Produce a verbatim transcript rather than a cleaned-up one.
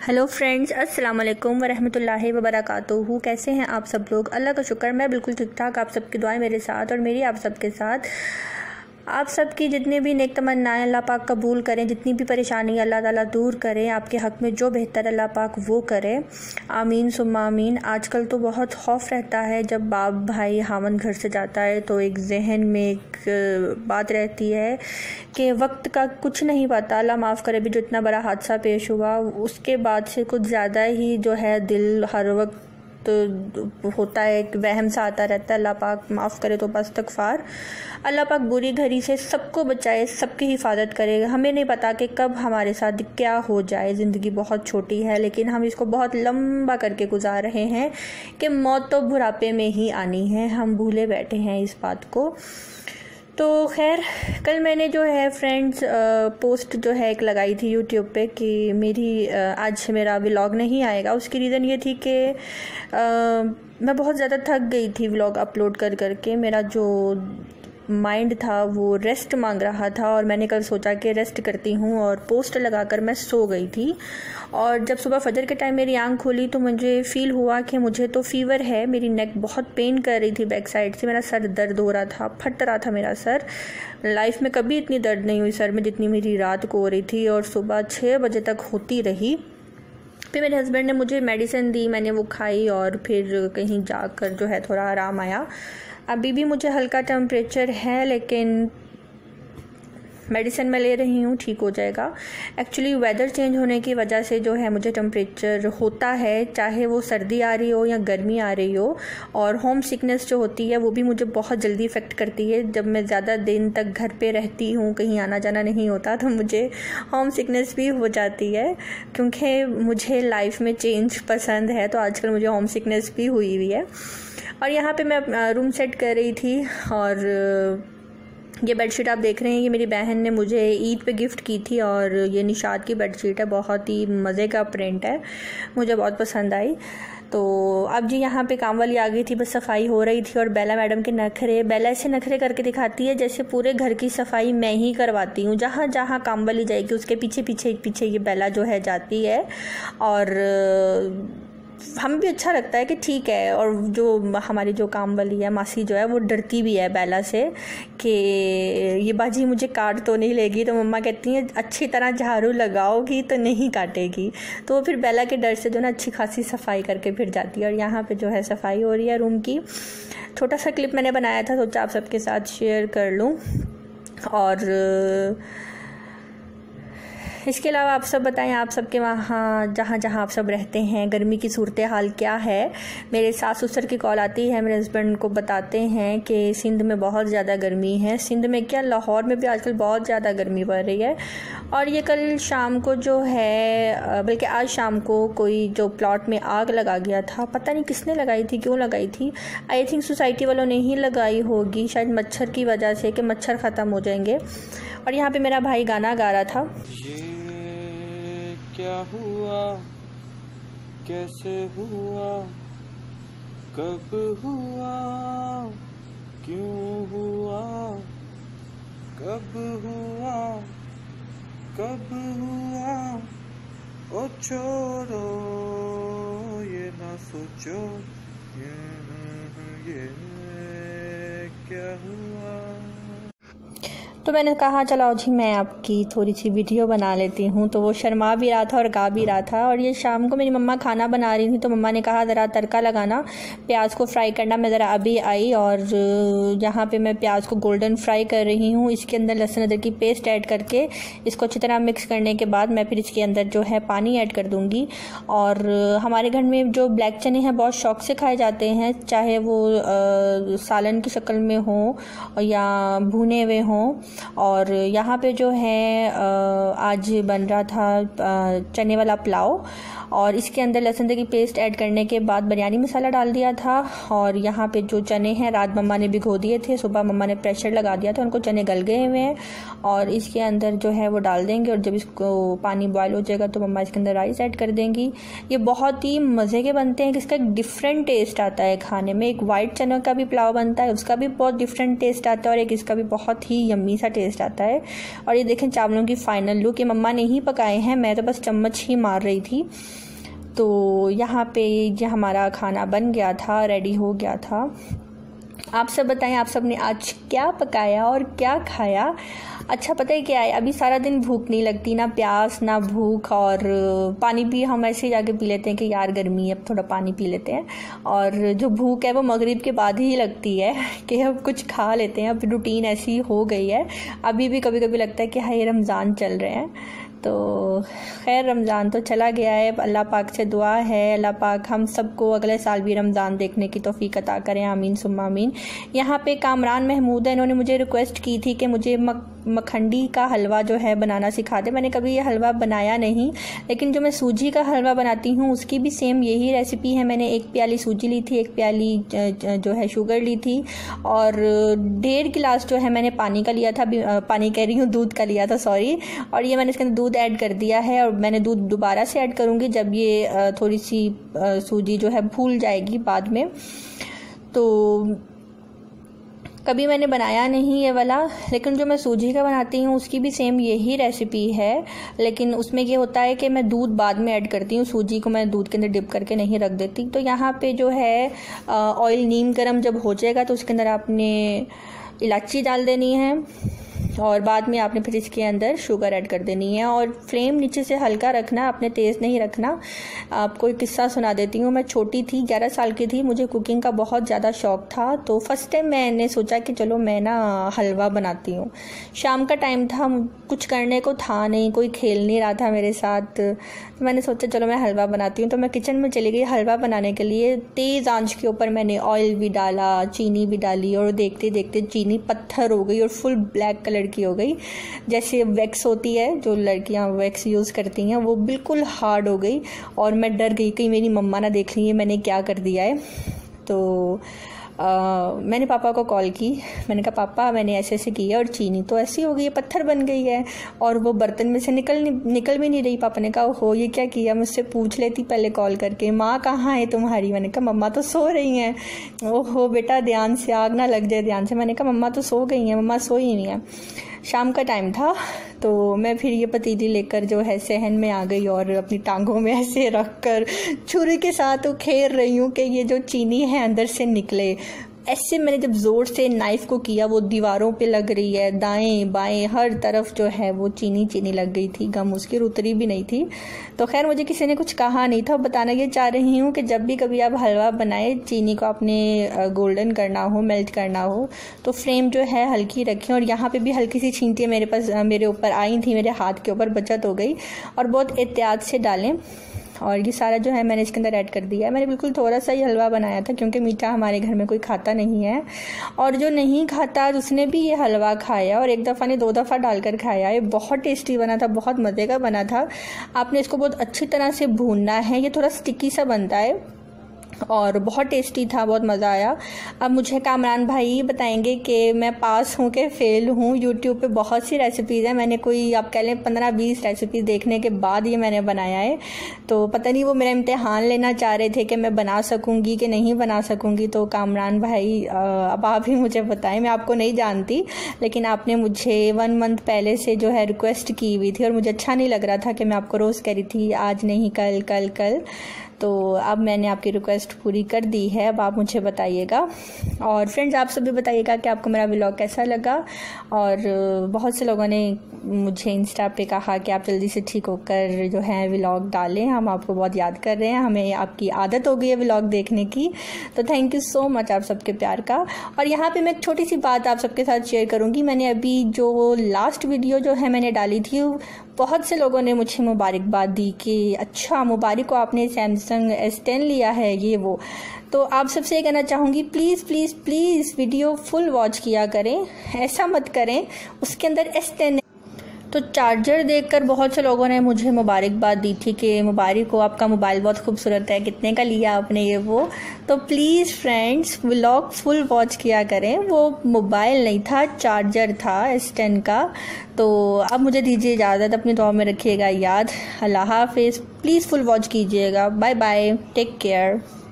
Hello friends, अस्सलाम वालेकुम वरहमतुल्लाहि वबरकातुहू। कैसे हैं आप सब लोग? अल्लाह का शुक्र, मैं बिल्कुल ठीक ठाक। आप सबकी दुआएं मेरे साथ और मेरी आप सबके साथ। आप सबकी जितनी भी नेक तमन्नाएं अल्लाह पाक कबूल करें, जितनी भी परेशानी अल्लाह ताला दूर करें, आपके हक़ में जो बेहतर अल्लाह पाक वो करे। आमीन सुम्मा आमीन। आजकल तो बहुत खौफ रहता है जब बाप भाई हामन घर से जाता है तो एक जहन में एक बात रहती है कि वक्त का कुछ नहीं पता। अल्लाह माफ़ करे भी जो इतना बड़ा हादसा पेश हुआ उसके बाद से कुछ ज़्यादा ही जो है दिल हर वक्त तो होता है, एक वहम सा आता रहता है। अल्लाह पाक माफ़ करे तो बस इस्तग़फ़ार। अल्लाह पाक बुरी घड़ी से सबको बचाए, सबकी हिफाजत करेगा। हमें नहीं पता कि कब हमारे साथ क्या हो जाए। ज़िंदगी बहुत छोटी है लेकिन हम इसको बहुत लंबा करके गुजार रहे हैं कि मौत तो बुढ़ापे में ही आनी है। हम भूले बैठे हैं इस बात को। तो खैर, कल मैंने जो है फ्रेंड्स पोस्ट जो है एक लगाई थी यूट्यूब पे कि मेरी आज मेरा व्लॉग नहीं आएगा। उसकी रीज़न ये थी कि मैं बहुत ज़्यादा थक गई थी व्लॉग अपलोड कर करके। मेरा जो माइंड था वो रेस्ट मांग रहा था और मैंने कल सोचा कि रेस्ट करती हूँ और पोस्ट लगाकर मैं सो गई थी। और जब सुबह फजर के टाइम मेरी आंख खुली तो मुझे फ़ील हुआ कि मुझे तो फ़ीवर है। मेरी नेक बहुत पेन कर रही थी बैक साइड से, मेरा सर दर्द हो रहा था, फट रहा था मेरा सर। लाइफ में कभी इतनी दर्द नहीं हुई सर में जितनी मेरी रात को हो रही थी और सुबह छः बजे तक होती रही। फिर मेरे हस्बैंड ने मुझे मेडिसिन दी, मैंने वो खाई और फिर कहीं जाकर जो है थोड़ा आराम आया। अभी भी मुझे हल्का टेम्परेचर है लेकिन मेडिसिन मैं ले रही हूँ, ठीक हो जाएगा। एक्चुअली वेदर चेंज होने की वजह से जो है मुझे टेम्परेचर होता है, चाहे वो सर्दी आ रही हो या गर्मी आ रही हो। और होम सिकनेस जो होती है वो भी मुझे बहुत जल्दी इफ़ेक्ट करती है। जब मैं ज़्यादा दिन तक घर पे रहती हूँ, कहीं आना जाना नहीं होता, तो मुझे होम सिकनेस भी हो जाती है। क्योंकि मुझे लाइफ में चेंज पसंद है तो आजकल मुझे होम सिकनेस भी हुई हुई है। और यहाँ पे मैं रूम सेट कर रही थी और ये बेडशीट आप देख रहे हैं, ये मेरी बहन ने मुझे ईद पे गिफ्ट की थी और ये निशात की बेडशीट है। बहुत ही मज़े का प्रिंट है, मुझे बहुत पसंद आई। तो अब जी यहाँ पे काम वाली आ गई थी, बस सफाई हो रही थी और बेला मैडम के नखरे, बेला ऐसे नखरे करके दिखाती है जैसे पूरे घर की सफाई मैं ही करवाती हूँ। जहाँ जहाँ काम वाली जाएगी उसके पीछे पीछे पीछे ये बेला जो है जाती है और हमें भी अच्छा लगता है कि ठीक है। और जो हमारी जो काम वाली है मासी जो है वो डरती भी है बेला से कि ये बाजी मुझे काट तो नहीं लेगी। तो मम्मा कहती हैं अच्छी तरह झाड़ू लगाओगी तो नहीं काटेगी। तो वो फिर बेला के डर से जो ना अच्छी खासी सफाई करके फिर जाती है। और यहाँ पे जो है सफाई हो रही है रूम की। छोटा सा क्लिप मैंने बनाया था, सोचा आप सबके साथ शेयर कर लूँ। और इसके अलावा आप सब बताएं, आप सबके वहाँ जहाँ जहाँ आप सब रहते हैं गर्मी की सूरत हाल क्या है। मेरे सास ससुर की कॉल आती है, मेरे हस्बैंड को बताते हैं कि सिंध में बहुत ज़्यादा गर्मी है। सिंध में क्या, लाहौर में भी आजकल बहुत ज़्यादा गर्मी पड़ रही है। और ये कल शाम को जो है, बल्कि आज शाम को कोई जो प्लॉट में आग लगा गया था, पता नहीं किसने लगाई थी, क्यों लगाई थी। आई थिंक सोसाइटी वालों ने ही लगाई होगी, शायद मच्छर की वजह से कि मच्छर ख़त्म हो जाएंगे। और यहाँ पे मेरा भाई गाना गा रहा था। क्या हुआ, कैसे हुआ, कब हुआ, क्यों हुआ, कब हुआ, कब हुआ, ओ छोड़ो ये ना सोचो ये, ये क्या हुआ। तो मैंने कहा चलो जी मैं आपकी थोड़ी सी वीडियो बना लेती हूँ। तो वो शर्मा भी रहा था और गा भी रहा था। और ये शाम को मेरी मम्मा खाना बना रही थी तो मम्मा ने कहा ज़रा तड़का लगाना, प्याज को फ्राई करना। मैं ज़रा अभी आई और यहाँ पे मैं प्याज को गोल्डन फ्राई कर रही हूँ। इसके अंदर लहसुन अदरक की पेस्ट ऐड करके इसको अच्छी तरह मिक्स करने के बाद मैं फिर इसके अंदर जो है पानी ऐड कर दूँगी। और हमारे घर में जो ब्लैक चने हैं बहुत शौक़ से खाए जाते हैं, चाहे वो आ, सालन की शक्ल में हो या भुने हुए हों। और यहाँ पे जो है आज बन रहा था चने वाला पुलाव और इसके अंदर लहसुन की पेस्ट ऐड करने के बाद बिरयानी मसाला डाल दिया था। और यहाँ पे जो चने हैं रात मम्मा ने भिगो दिए थे, सुबह मम्मा ने प्रेशर लगा दिया था, उनको चने गल गए हुए हैं और इसके अंदर जो है वो डाल देंगे। और जब इसको पानी बॉयल हो जाएगा तो मम्मा इसके अंदर राइस ऐड कर देंगी। ये बहुत ही मज़े के बनते हैं कि इसका एक डिफरेंट टेस्ट आता है खाने में। एक वाइट चनों का भी पुलाव बनता है, उसका भी बहुत डिफरेंट टेस्ट आता है और एक इसका भी बहुत ही यम्मी सा अच्छा टेस्ट आता है। और ये देखें चावलों की फ़ाइनल लुक, ये मम्मा ने ही पकाए हैं, मैं तो बस चम्मच ही मार रही थी। तो यहाँ पे ये हमारा खाना बन गया था, रेडी हो गया था। आप सब बताएं, आप सब ने आज क्या पकाया और क्या खाया? अच्छा पता है क्या है, अभी सारा दिन भूख नहीं लगती, ना प्यास ना भूख, और पानी भी हम ऐसे जाके पी लेते हैं कि यार गर्मी है अब थोड़ा पानी पी लेते हैं। और जो भूख है वो मगरिब के बाद ही लगती है कि अब कुछ खा लेते हैं, अब रूटीन ऐसी हो गई है। अभी भी कभी कभी लगता है कि हाय रमज़ान चल रहे हैं। तो खैर रमज़ान तो चला गया है, अल्लाह पाक से दुआ है अल्लाह पाक हम सबको अगले साल भी रमज़ान देखने की तौफीक अता करें, आमीन सुम्मा आमीन। यहाँ पे कामरान महमूद है, इन्होंने मुझे रिक्वेस्ट की थी कि मुझे मक मखंडी का हलवा जो है बनाना सिखा दे। मैंने कभी ये हलवा बनाया नहीं, लेकिन जो मैं सूजी का हलवा बनाती हूँ उसकी भी सेम यही रेसिपी है। मैंने एक प्याली सूजी ली थी, एक प्याली जो है शुगर ली थी, और डेढ़ गिलास जो है मैंने पानी का लिया था, पानी कह रही हूँ दूध का लिया था सॉरी। और ये मैंने इसके अंदर दूध ऐड कर दिया है, और मैंने दूध दोबारा से ऐड करूँगी जब ये थोड़ी सी सूजी जो है फूल जाएगी बाद में। तो कभी मैंने बनाया नहीं ये वाला, लेकिन जो मैं सूजी का बनाती हूँ उसकी भी सेम यही रेसिपी है, लेकिन उसमें ये होता है कि मैं दूध बाद में ऐड करती हूँ, सूजी को मैं दूध के अंदर डिप करके नहीं रख देती। तो यहाँ पे जो है ऑयल नीम गरम जब हो जाएगा तो उसके अंदर आपने इलायची डाल देनी है, और बाद में आपने फिर इसके अंदर शुगर ऐड कर देनी है। और फ्लेम नीचे से हल्का रखना, आपने तेज़ नहीं रखना। आपको एक किस्सा सुना देती हूँ। मैं छोटी थी, ग्यारह साल की थी, मुझे कुकिंग का बहुत ज़्यादा शौक़ था। तो फर्स्ट टाइम मैंने सोचा कि चलो मैं ना हलवा बनाती हूँ। शाम का टाइम था, कुछ करने को था नहीं, कोई खेल नहीं रहा था मेरे साथ, तो मैंने सोचा चलो मैं हलवा बनाती हूँ। तो मैं किचन में चली गई हलवा बनाने के लिए। तेज़ आंच के ऊपर मैंने ऑयल भी डाला, चीनी भी डाली, और देखते देखते चीनी पत्थर हो गई और फुल ब्लैक कलर की हो गई। जैसे वैक्स होती है, जो लड़कियां वैक्स यूज़ करती हैं, वो बिल्कुल हार्ड हो गई। और मैं डर गई कि मेरी मम्मा ना देख ली है मैंने क्या कर दिया है। तो आ, मैंने पापा को कॉल की, मैंने कहा पापा मैंने ऐसे ऐसे किया और चीनी तो ऐसी हो गई है, पत्थर बन गई है, और वो बर्तन में से निकल निकल भी नहीं रही। पापा ने कहा हो ये क्या किया, मुझसे पूछ लेती पहले कॉल करके, माँ कहाँ है तुम्हारी। मैंने कहा मम्मा तो सो रही हैं। ओहो बेटा ध्यान से, आग ना लग जाए ध्यान से। मैंने कहा मम्मा तो सो गई हैं, मम्मा सोई नहीं है। शाम का टाइम था, तो मैं फिर ये पतीली लेकर जो है सहन में आ गई और अपनी टांगों में ऐसे रख कर छुरी के साथ उखेर रही हूँ कि ये जो चीनी है अंदर से निकले। ऐसे मैंने जब ज़ोर से नाइफ़ को किया, वो दीवारों पे लग रही है, दाएं बाएं हर तरफ जो है वो चीनी चीनी लग गई थी, गम उसकी उतरी भी नहीं थी। तो खैर मुझे किसी ने कुछ कहा नहीं था। बताना ये चाह रही हूँ कि जब भी कभी आप हलवा बनाए, चीनी को आपने गोल्डन करना हो, मेल्ट करना हो, तो फ्लेम जो है हल्की रखें। और यहाँ पे भी हल्की सी छींटियाँ मेरे पास मेरे ऊपर आई थी, मेरे हाथ के ऊपर बचत हो गई, और बहुत एहतियात से डालें। और ये सारा जो है मैंने इसके अंदर ऐड कर दिया है। मैंने बिल्कुल थोड़ा सा ही हलवा बनाया था, क्योंकि मीठा हमारे घर में कोई खाता नहीं है, और जो नहीं खाता उसने भी ये हलवा खाया, और एक दफ़ा ने दो दफ़ा डालकर खाया। ये बहुत टेस्टी बना था, बहुत मज़े का बना था। आपने इसको बहुत अच्छी तरह से भूनना है, ये थोड़ा स्टिकी सा बनता है, और बहुत टेस्टी था, बहुत मज़ा आया। अब मुझे कामरान भाई बताएंगे कि मैं पास हूँ कि फ़ेल हूँ। यूट्यूब पे बहुत सी रेसिपीज़ हैं, मैंने कोई आप कह लें पंद्रह बीस रेसिपीज़ देखने के बाद ये मैंने बनाया है। तो पता नहीं वो मेरा इम्तिहान लेना चाह रहे थे कि मैं बना सकूँगी कि नहीं बना सकूँगी। तो कामरान भाई अब आप ही मुझे बताएं, मैं आपको नहीं जानती, लेकिन आपने मुझे वन मंथ पहले से जो है रिक्वेस्ट की हुई थी, और मुझे अच्छा नहीं लग रहा था कि मैं आपको रोज़ कह रही थी आज नहीं कल कल कल। तो अब मैंने आपकी रिक्वेस्ट पूरी कर दी है, अब आप मुझे बताइएगा। और फ्रेंड्स आप सब भी बताइएगा कि आपको मेरा व्लॉग कैसा लगा। और बहुत से लोगों ने मुझे इंस्टा पे कहा कि आप जल्दी से ठीक होकर जो है व्लॉग डालें, हम आपको बहुत याद कर रहे हैं, हमें आपकी आदत हो गई है व्लॉग देखने की। तो थैंक यू सो मच आप सबके प्यार का। और यहाँ पे मैं एक छोटी सी बात आप सबके साथ शेयर करूँगी। मैंने अभी जो लास्ट वीडियो जो है मैंने डाली थी, बहुत से लोगों ने मुझे मुबारकबाद दी कि अच्छा मुबारक को आपने सैमसंग एस टेन लिया है ये वो। तो आप सबसे ये कहना चाहूँगी please please please video full watch किया करें, ऐसा मत करें उसके अंदर एस टेन। तो चार्जर देखकर बहुत से लोगों ने मुझे मुबारकबाद दी थी कि मुबारक हो, आपका मोबाइल बहुत खूबसूरत है, कितने का लिया आपने ये वो। तो please friends vlog full watch किया करें, वो मोबाइल नहीं था, चार्जर था एस टेन का। तो अब मुझे दीजिए इजाज़त, अपनी दुआ में रखिएगा याद। अल्लाह हाफिज़, प्लीज़ फुल वॉच कीजिएगा। Bye bye, take care.